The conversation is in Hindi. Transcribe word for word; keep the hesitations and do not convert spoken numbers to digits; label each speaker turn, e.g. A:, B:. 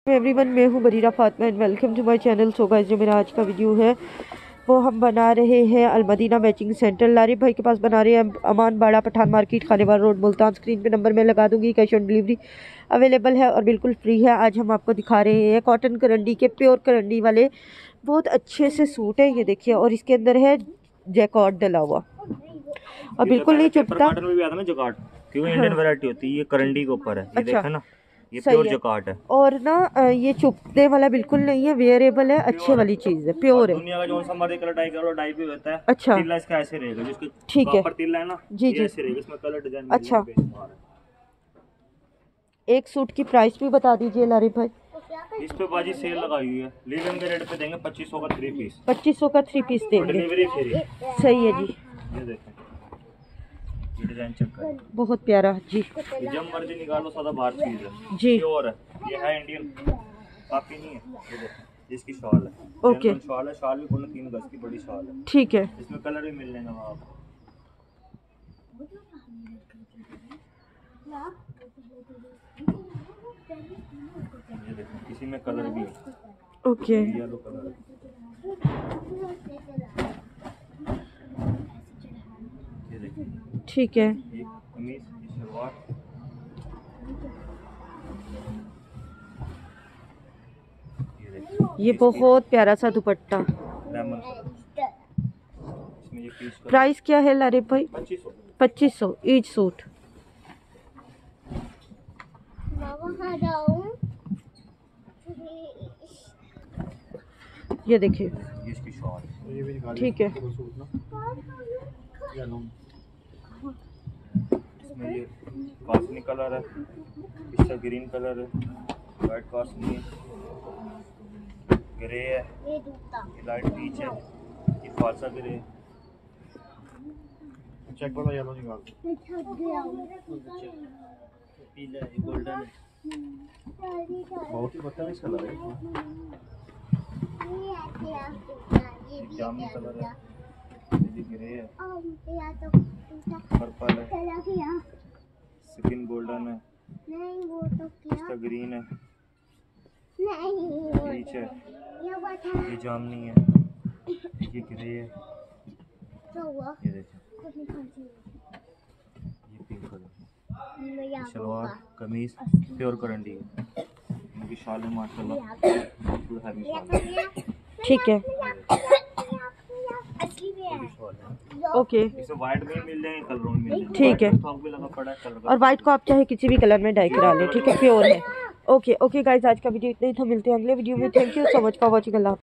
A: एवरीवन, मैं हूँ Barira Fatima and welcome to my channel. So guys, जो मेरा आज का वीडियो है वो हम बना रहे हैं अलमदीना मैचिंग सेंटर। लारिफ भाई के पास बना रहे हैं Aman Bara, Pathan market, Khanewal road, Multan. Screen पे नंबर मैं लगा दूंगी। कैश ऑन डिलीवरी अवेलेबल है और बिल्कुल फ्री है। आज हम आपको दिखा रहे हैं कॉटन करंडी के, प्योर करंडी वाले बहुत अच्छे से सूट है। ये देखिए, और इसके अंदर है जैकॉर्ड डला हुआ और बिल्कुल नहीं चुभता।
B: क्योंकि इंडियन वैरायटी होती है, ये करंडी के ऊपर है। ये
A: अच्छा,
B: देखा ना, ये प्योर जकार्ड है।
A: और ना ये चुभने वाला बिल्कुल नहीं है, वेयरेबल है, अच्छे वाली चीज है, प्योर है।
B: दुनिया का जो सा मर्जी कलर डाई करो, डाई भी होता है।
A: अच्छा,
B: तिल्ला इसका ऐसे रहेगा, जिसके
A: ठीक है,
B: तिल्ला है ना,
A: जी जी,
B: ऐसे रहेगा। इसमें कलर डिजाइन।
A: अच्छा, एक सूट की प्राइस भी बता दीजिए लारिफ भाई।
B: इस पे बाजी सेल लगाई हुई है, लीलन के रेट पे देंगे पच्चीस सौ का थ्री पीस।
A: पच्चीस सौ का थ्री पीस देंगे,
B: डिलीवरी फ्री।
A: सही है जी।
B: ये देखें, ये डिजाइन चेक करें,
A: बहुत प्यारा जी।
B: जब मर्जी निकालो, सादा बाहर चीज है
A: जी,
B: प्योर है। ये है इंडियन, काफी नहीं है। ये देखें, इसकी शॉल है,
A: ओके,
B: शॉल है। शॉल भी बोलो तीन गज की बड़ी शॉल है,
A: ठीक है।
B: इसमें कलर भी मिल जाएगा आपको। ये देखो, इसी में कलर भी है,
A: ओके,
B: येलो कलर है। ये देखिए,
A: ठीक है।
B: ये कमीज, ये सलवार, ये देखिए,
A: ये बहुत प्यारा सा दुपट्टा।
B: Lemon colour. इसमें ये पीस का
A: प्राइस क्या है लारिफ भाई?
B: पच्चीस सौ।
A: पच्चीस सौ ईच सूट। ये देखिए,
B: ये इसकी शॉल है,
A: ठीक है।
B: इसमें ये कास्मी कलर है, इसका ग्रीन कलर है, वाइट कास्मी है, ग्रे है, ये लाइट पीच है, ये फालसा ग्रे है। चेक वाला येलो निकाल, पीला है, गोल्डन है, बहुत ही बदतमीज कलर है। जामुनी कलर है, ये ग्रे है, पर्पल है, स्किन गोल्डन है, इसका ग्रीन है, पीच है, ये जामुनी है, ये ग्रे है, ये देखिए, ये pink colour. Salwar kameez pure करंडी है, इनकी शाल है माशाल्लाह हैवी शाल है,
A: ठीक है, ओके।
B: इसमें व्हाइट में मिल जाएंगे, कलरों में मिल जाएंगे।
A: ठीक है,
B: भी लगा पड़ा है कलर का।
A: और व्हाइट को आप चाहे किसी भी कलर में डाई करा लें, ठीक है, प्योर है। ओके ओके गाइस, आज का वीडियो इतना ही था। मिलते हैं अगले वीडियो में। Thank you so much for watching. Allah.